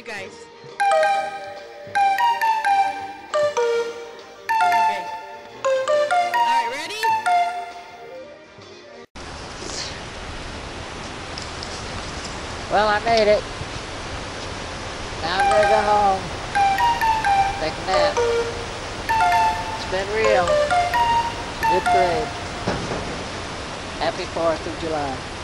guys. Okay. Alright, ready? Well, I made it. Now I'm gonna go home. Take a nap. It's been real. Good parade. Happy 4th of July.